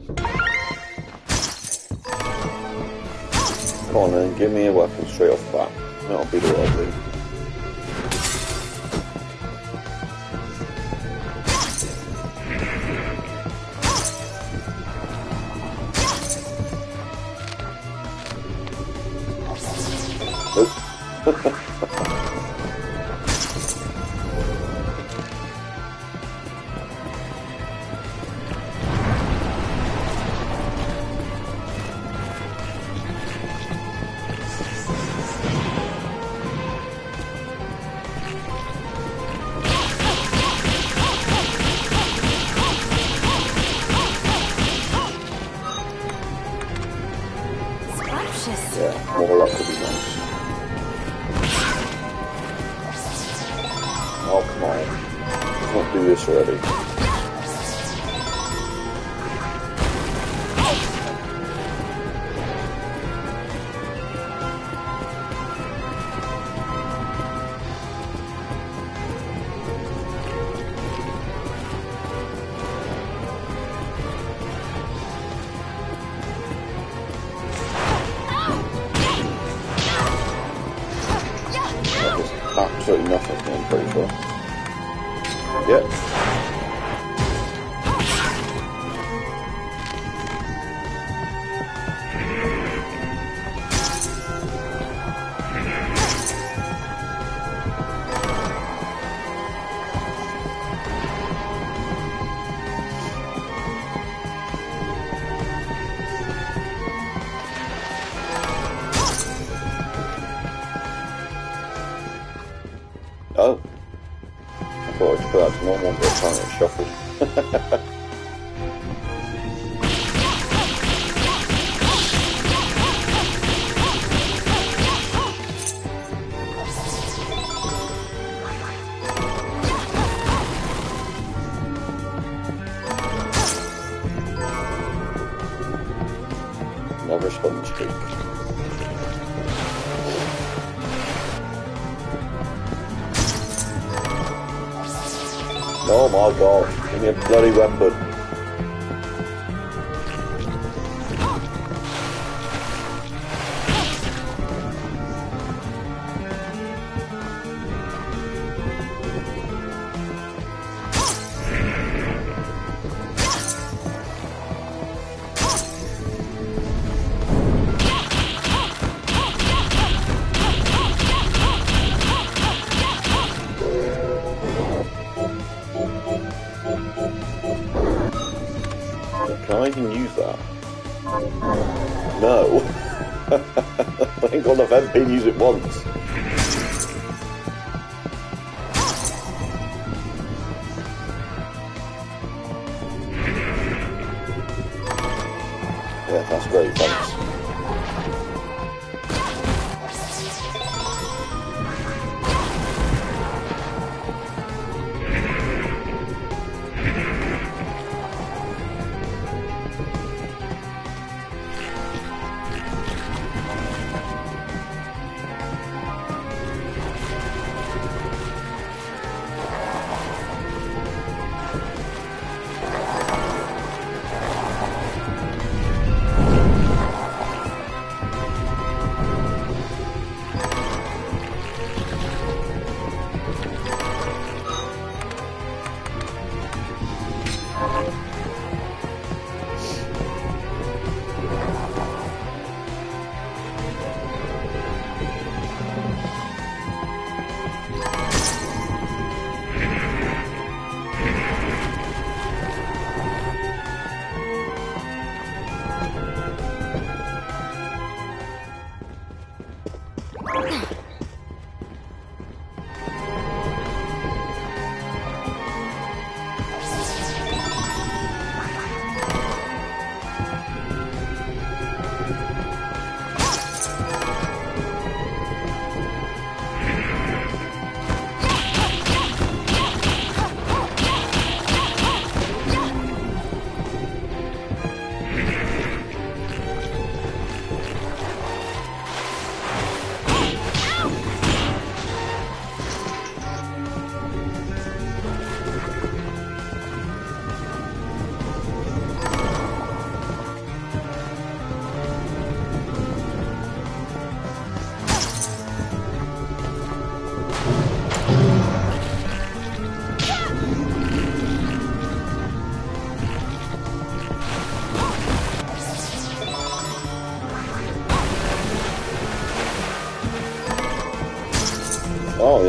Come on then, give me a weapon straight off the bat. That'll be the right thing. Yeah, more luck would be nice. Oh, come on. Let's not do this already. Absolutely nothing, I'm pretty sure. Yep. Oh. I thought I'd put that to normal, but it's trying to shuffle. Another sponge cake. Oh my god, give me a bloody weapon. Can I even use that? No. Thank God I've had been use it once. Yeah, that's great, thanks.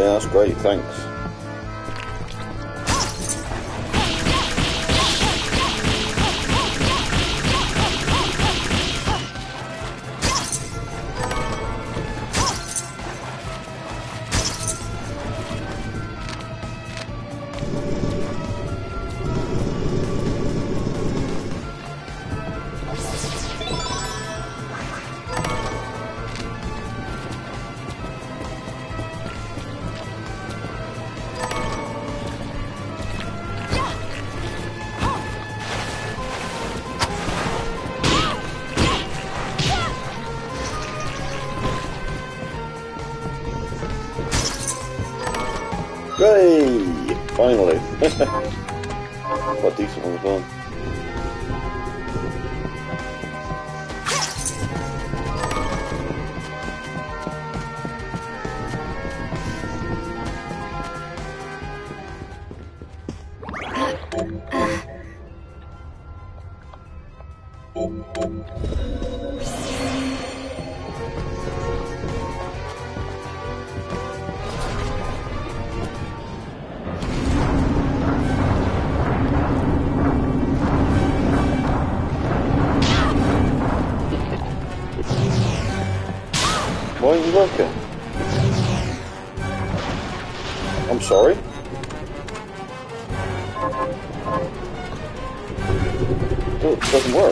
Yeah, that's great, thanks. Yay! Finally! Got a decent one as well. Why aren't you working? I'm sorry? Oh, it doesn't work.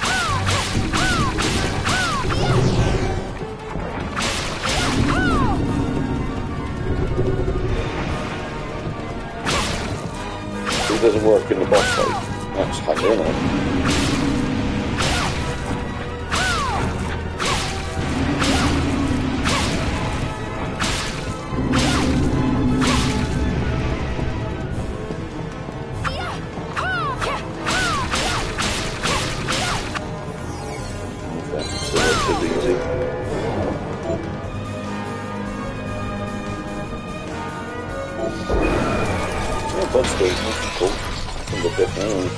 It doesn't work in the boss fight. That's handy, isn't it? Bloodstained, that's cool. From the fifth round.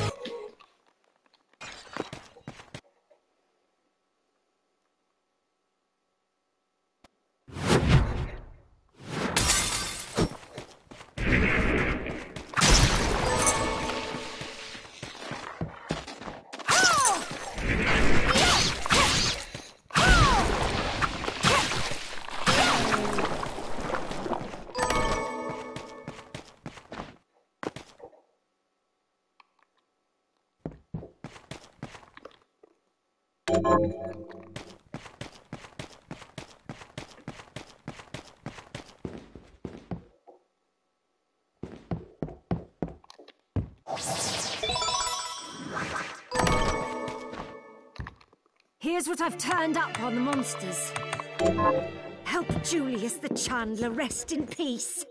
Here's what I've turned up on the monsters. Help Julius the Chandler rest in peace.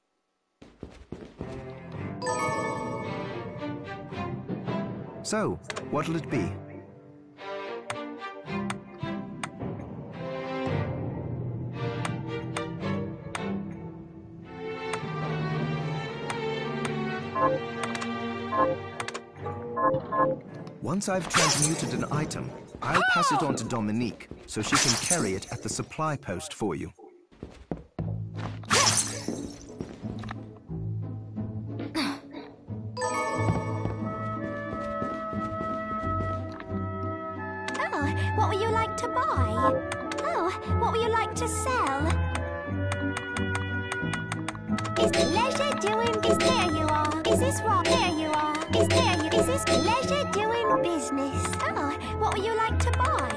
So, what'll it be? Once I've transmuted an item, I'll pass it on to Dominique, so she can carry it at the supply post for you. Oh, what would you like to buy? Oh, what would you like to sell? Is pleasure doing is there you are? Is this right? There you are. Is there you? Is this pleasure doing business? Oh, what would you like to buy?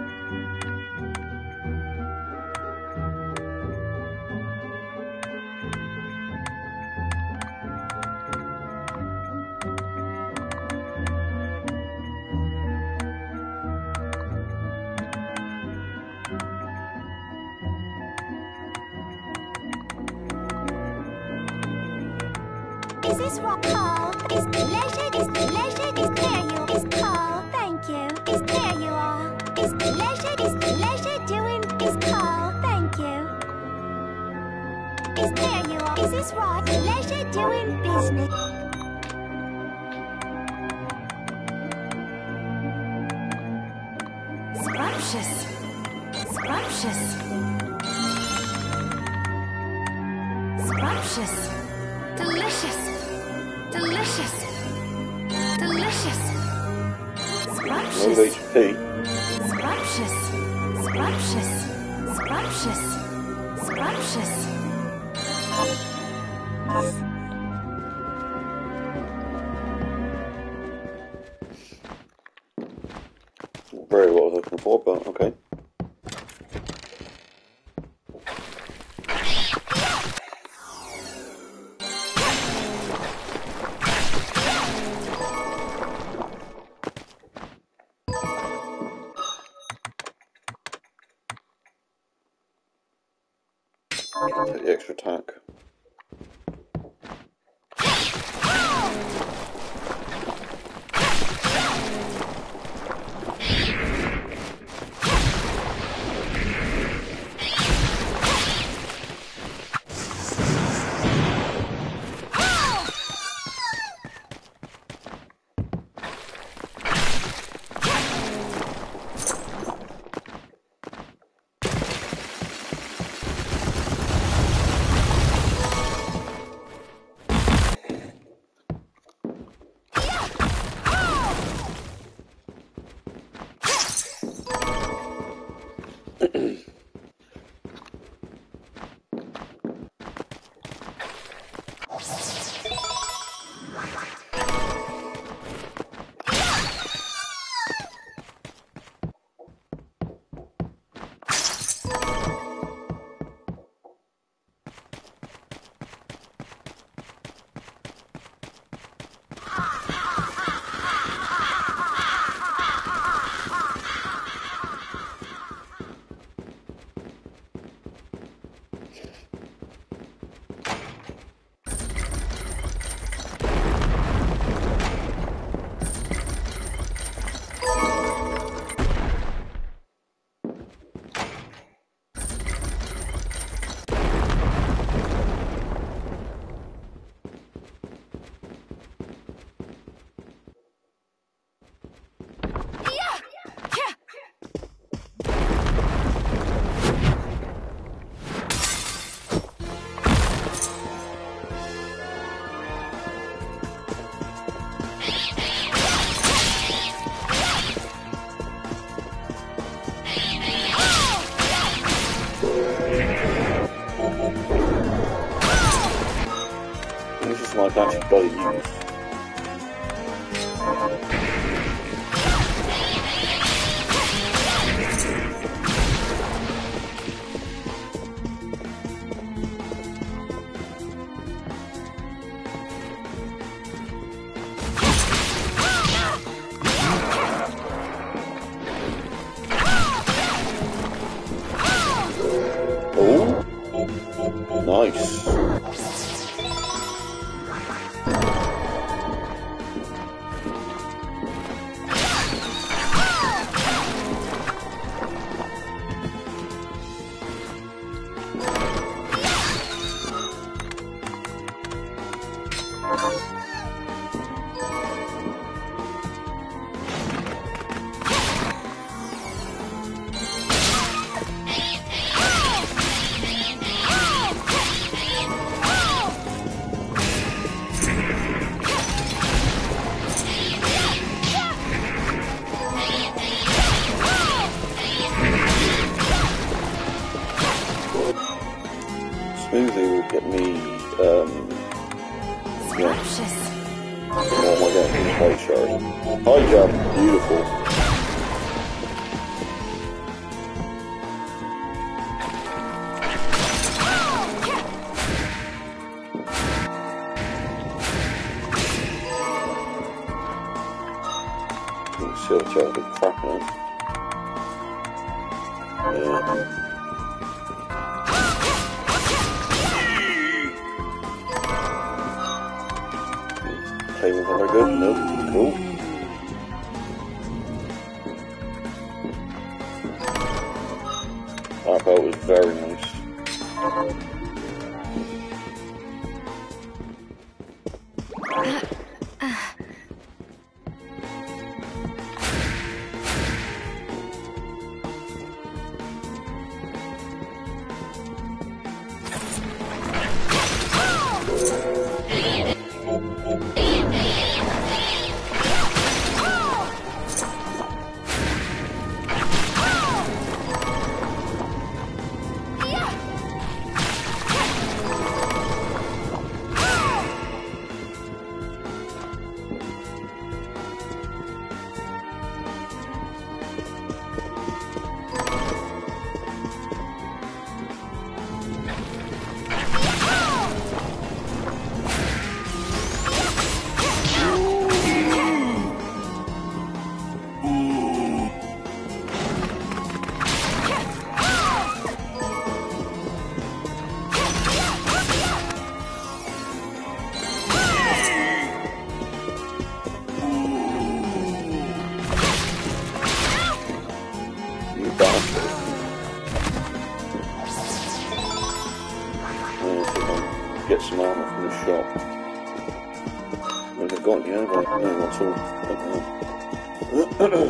Is this right, Carl? Is pleasure there you? Is Carl? Thank you. Is there you are? Is pleasure doing? Is Carl? Thank you. Is there you are? Is this right? Pleasure doing business. Scrumptious. Scrumptious. Scrumptious. Delicious. Delicious. Delicious. No Scrumptious. HP. Scrumptious. Scrumptious. Scrumptious. Scrumptious. Very what I was looking for, but okay. Take the extra attack. Like actually bloody use. Oh, nice. Smoothie will get me, yeah. What am I getting? High shard. High jump, beautiful. Shield charge with crap in it. Yeah. Tables are very good. Nope. Cool. That boat was very nice. bastard. Get some armor from the shop. I've got any over. No, that's all.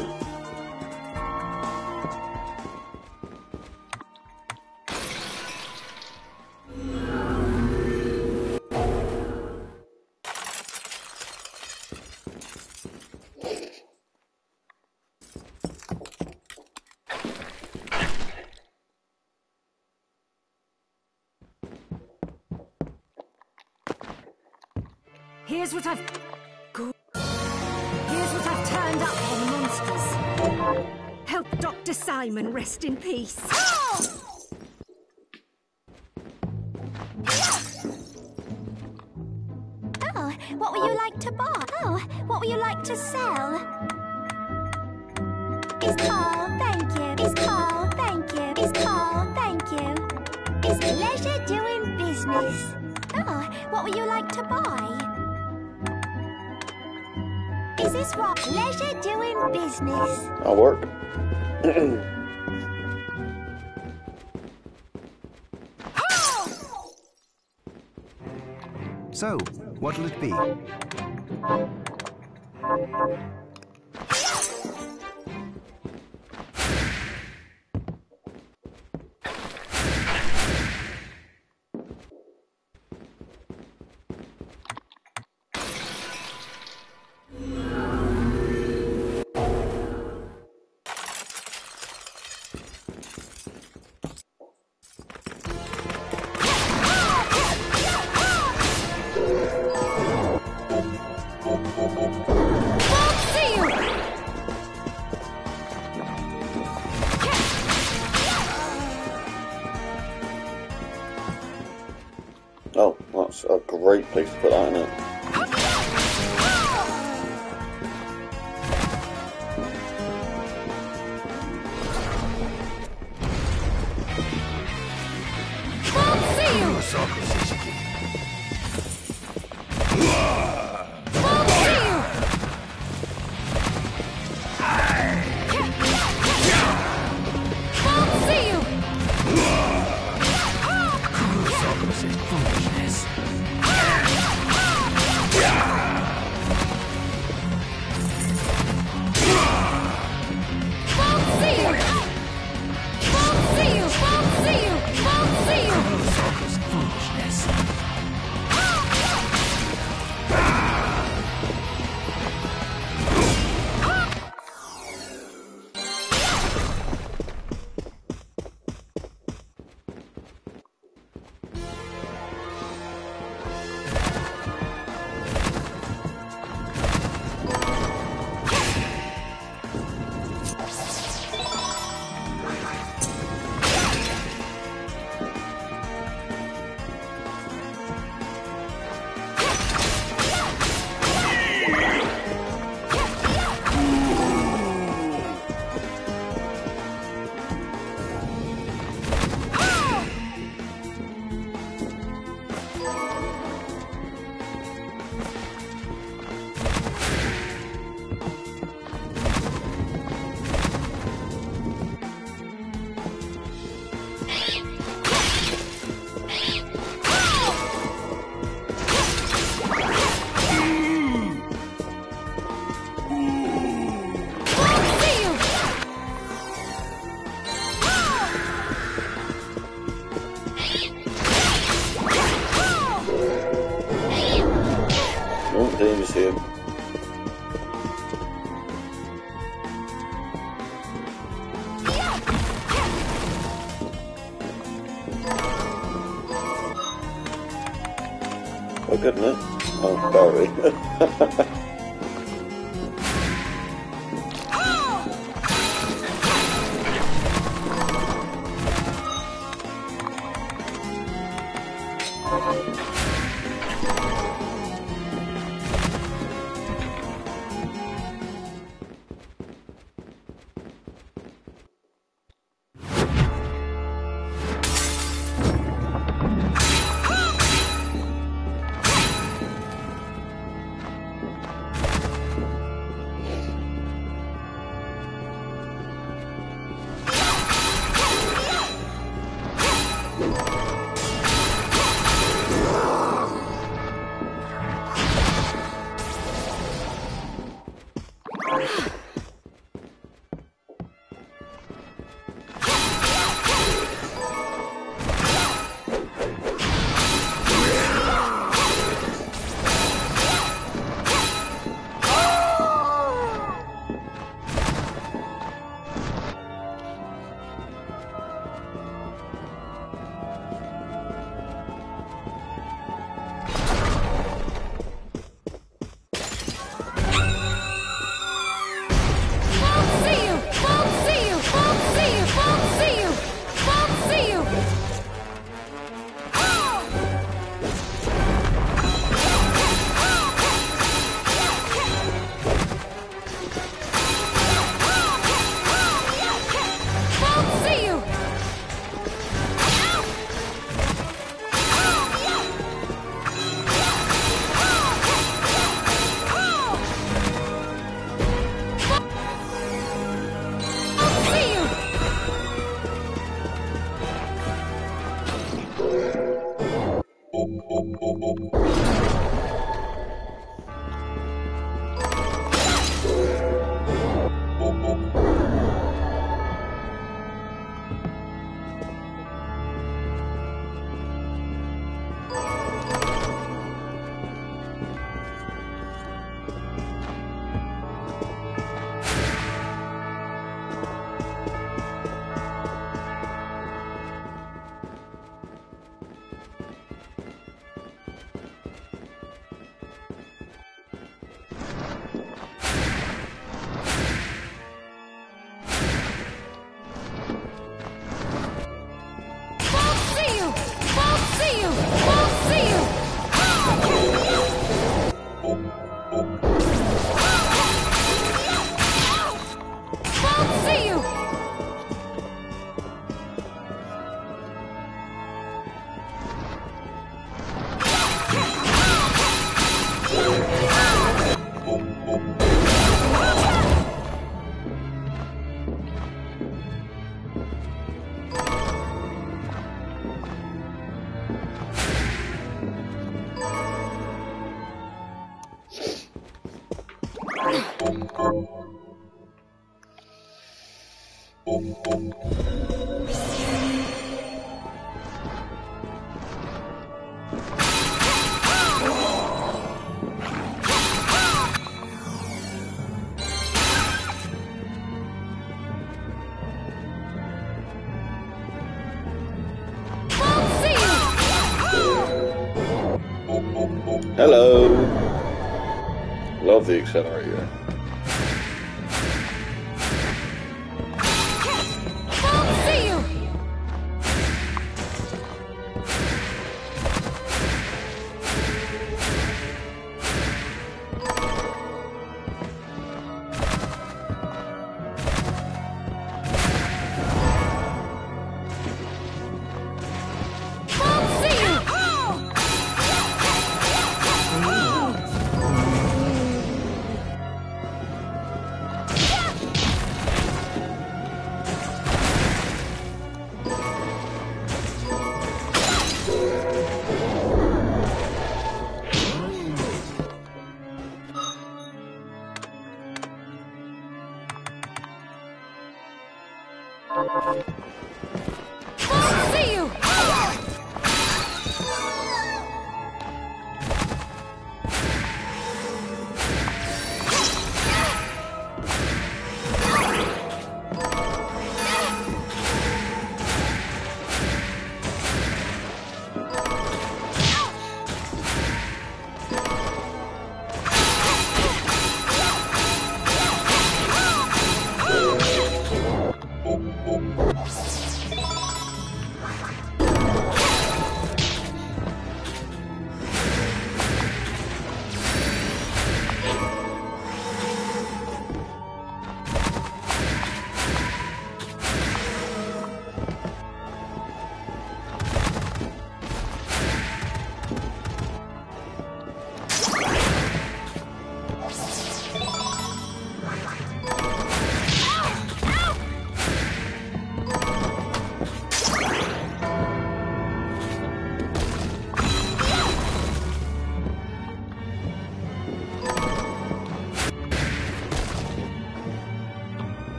Here's what I've turned up on the monsters. Help Dr. Simon rest in peace. Oh, what would you like to buy? Oh, what would you like to sell? It's Carl, thank you. It's Carl, thank you. It's Carl, thank you. It's pleasure doing business. Oh, what would you like to buy? Is this what? Pleasure doing business. I'll work. So, what'll it be? Oh, that's a great place to put that in it. Dangerous here. Oh, good, isn't it? Oh, sorry. Hello. Love the accelerator.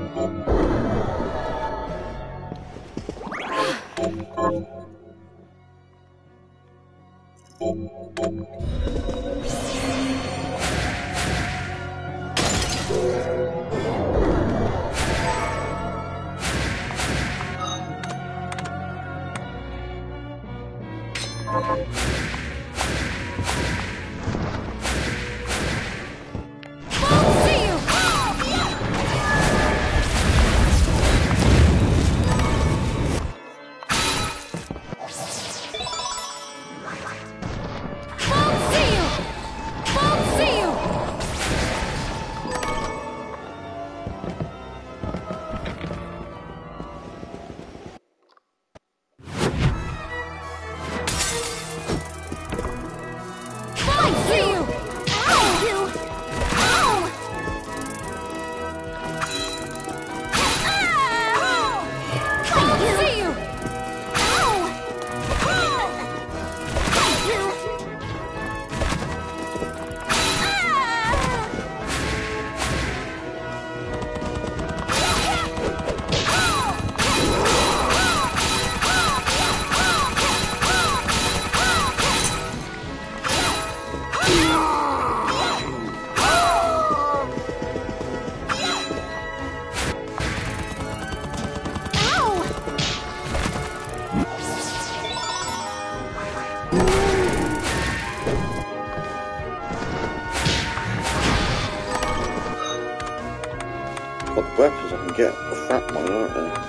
What weapons I can get? Crap money, aren't they?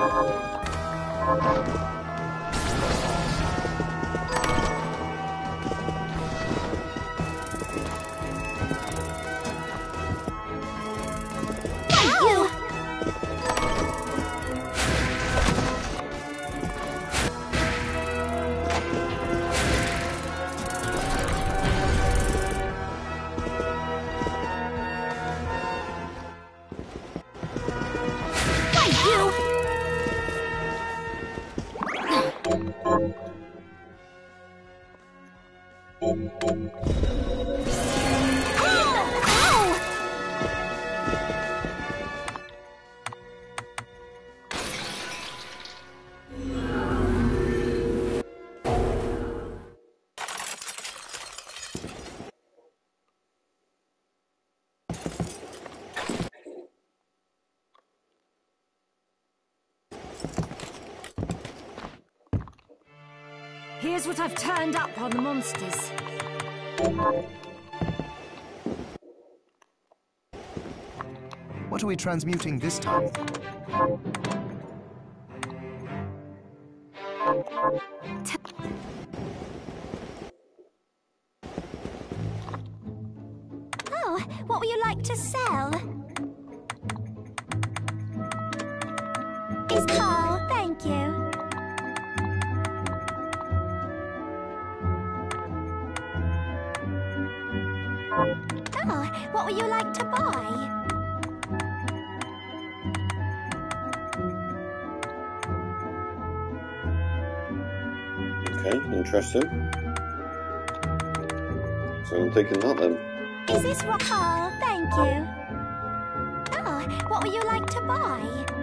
Here's what I've turned up on the monsters. What are we transmuting this time? Oh, what would you like to sell? Is Carl, thank you. Oh, what would you like to buy? Okay, interesting. So I'm taking that then. Is this Carl, thank you. Oh, what would you like to buy?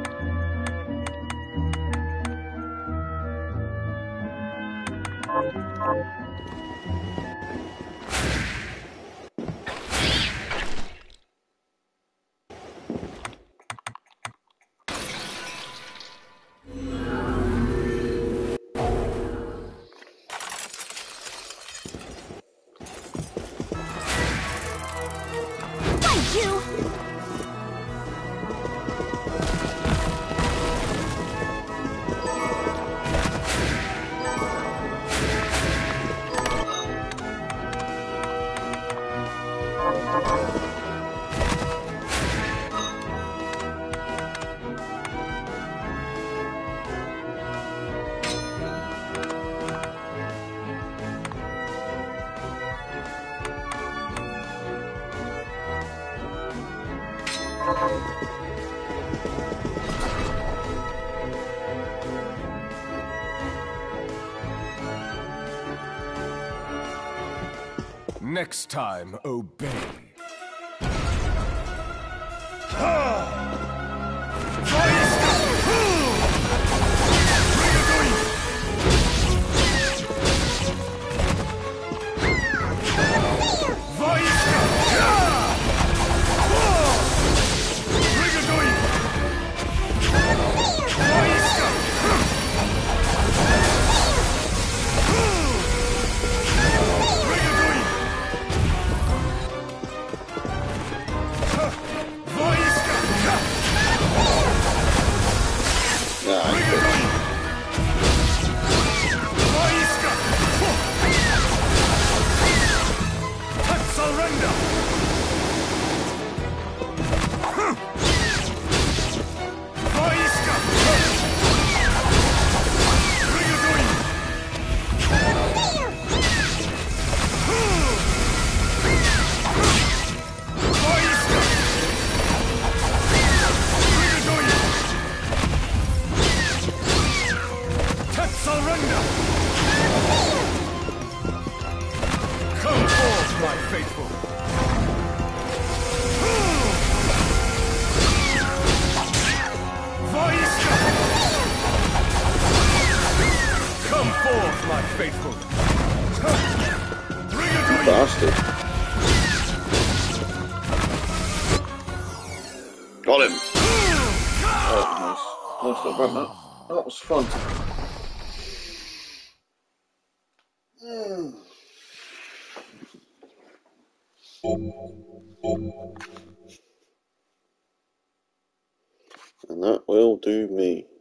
Next time, obey. bastard. Got him! That was nice. That's not bad, that was fun. And that will do me.